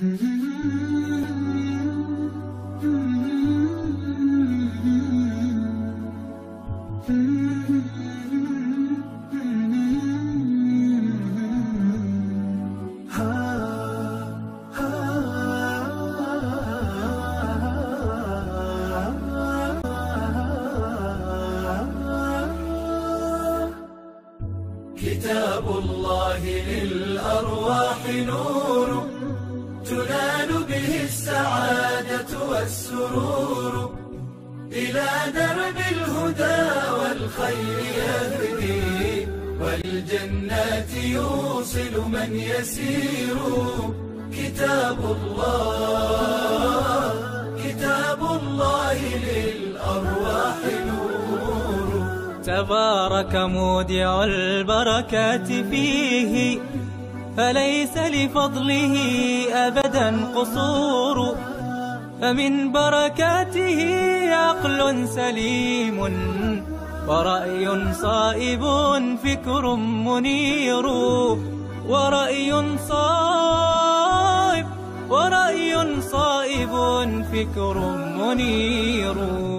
كتاب الله للأرواح نور، تنال به السعادة والسرور، إلى درب الهدى والخير يهدي، والجنات يوصل من يسير. كتاب الله للأرواح نور. تبارك مودع البركات فيه، فليس لفضله أبدا قصور، فمن بركاته عقل سليم، ورأي صائب فكر منير، ورأي صائب فكر منير.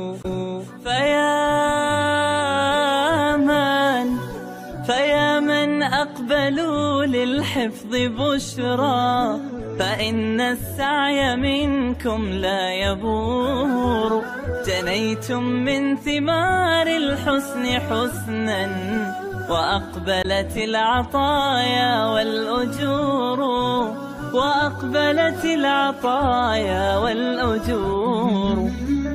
فيا من أقبلوا للحفظ بشرى، فإن السعي منكم لا يبور، جنيتم من ثمار الحسن حسنا، وأقبلت العطايا والأجور، وأقبلت العطايا والأجور.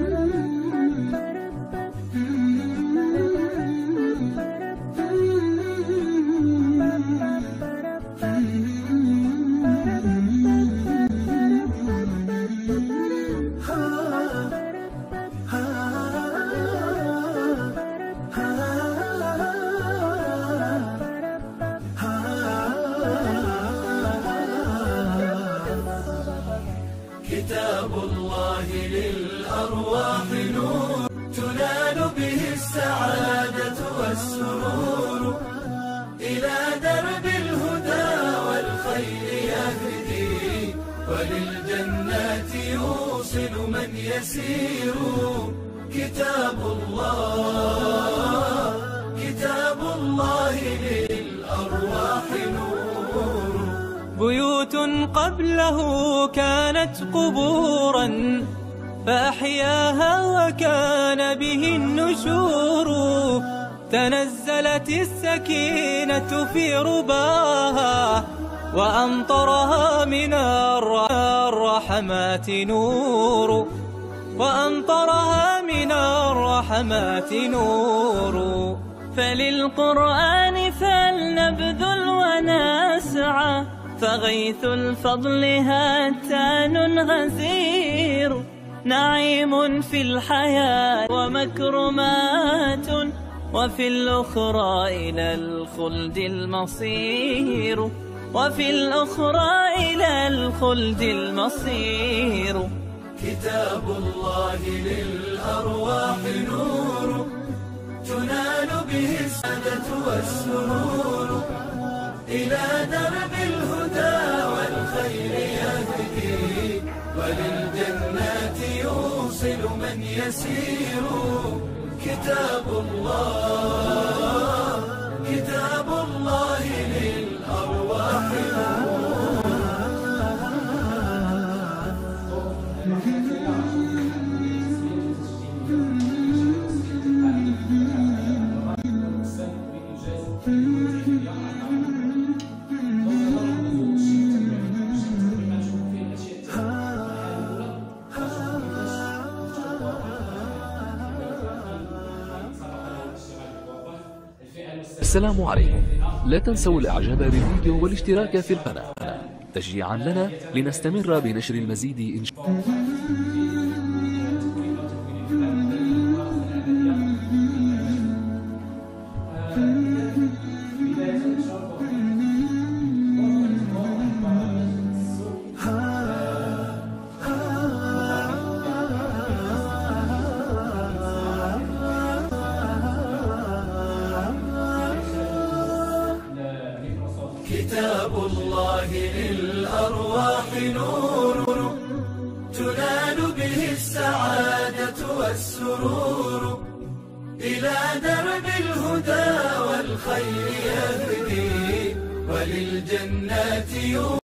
كتاب الله للأرواح نور، تنال به السعادة والسرور، إلى درب الهدى والخير يهدي، وللجنات يوصل من يسير. كتاب الله للأرواح نور. بيوت قبله كانت قبورا، فأحياها وكان به النشور، تنزلت السكينة في رباها، وأمطرها من الرحمات نور، وأمطرها من الرحمات نور. فللقرآن فلنبذل ونسعى، فغيث الفضل هاتان غزير، نعيم في الحياة ومكرمات، وفي الأخرى إلى الخلد المصير، وفي الأخرى إلى الخلد المصير. كتاب الله للأرواح نور، تنال به السعادة والسرور، إلى درب الهدى والخير يهدي، وللجنات يوصل من يسير. كتاب الله للأرواح نور. السلام عليكم. لا تنسوا الاعجاب بالفيديو والاشتراك في القناة تشجيعا لنا لنستمر بنشر المزيد إن شاء الله. كتاب الله للأرواح نور. السعادة والسرور، إلى درب الهدى والخير يهدي وللجنات